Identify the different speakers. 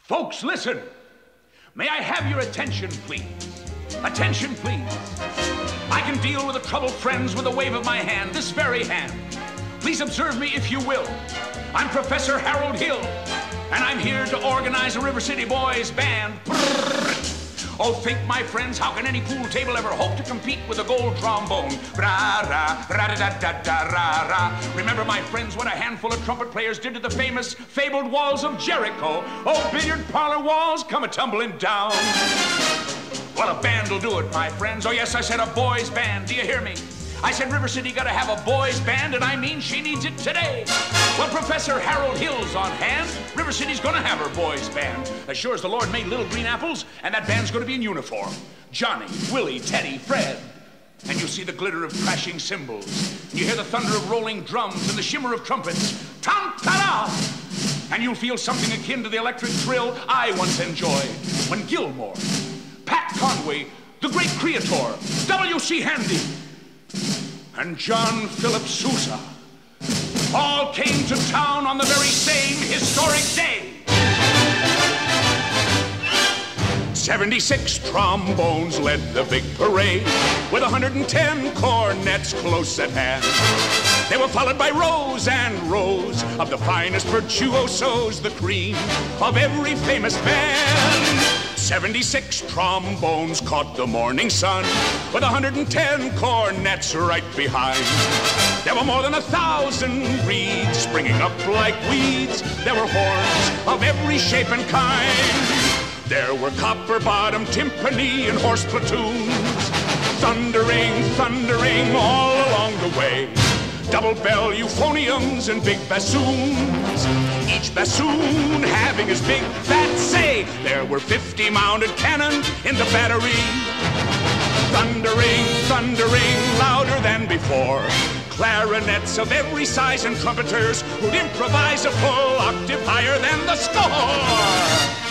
Speaker 1: Folks, listen. May I have your attention, please? Attention, please. I can deal with the troubled friends with a wave of my hand, this very hand. Please observe me if you will. I'm Professor Harold Hill, and I'm here to organize a River City Boys band. Oh, think, my friends, how can any pool table ever hope to compete with a gold trombone? Ra-ra, ra-da-da-da-da-ra-ra. Remember, my friends, what a handful of trumpet players did to the famous, fabled walls of Jericho. Oh, billiard parlor walls come a-tumbling down. Well, a band will do it, my friends. Oh, yes, I said a boys' band. Do you hear me? I said River City gotta have a boys' band, and I mean she needs it today. Well, Professor Harold Hill's on hand. River City's gonna have her boys' band. As sure as the Lord made little green apples, and that band's gonna be in uniform. Johnny, Willie, Teddy, Fred. And you see the glitter of crashing cymbals. And you hear the thunder of rolling drums and the shimmer of trumpets. Tam-ta-da! And you'll feel something akin to the electric thrill I once enjoyed when Gilmore, Pat Conway, the great Creator, W.C. Handy, and John Philip Sousa all came to town on the very same historic day. 76 trombones led the big parade, with 110 cornets close at hand. They were followed by rows and rows of the finest virtuosos, the cream of every famous band. 76 trombones caught the morning sun, with 110 cornets right behind. There were more than 1,000 reeds springing up like weeds. There were horns of every shape and kind. There were copper-bottomed timpani and horse platoons, thundering, thundering all along the way. Double-bell euphoniums and big bassoons, each bassoon having his big fat say. There were 50 mounted cannon in the battery, thundering, thundering louder than before. Clarinets of every size and trumpeters who'd improvise a full octave higher than the score.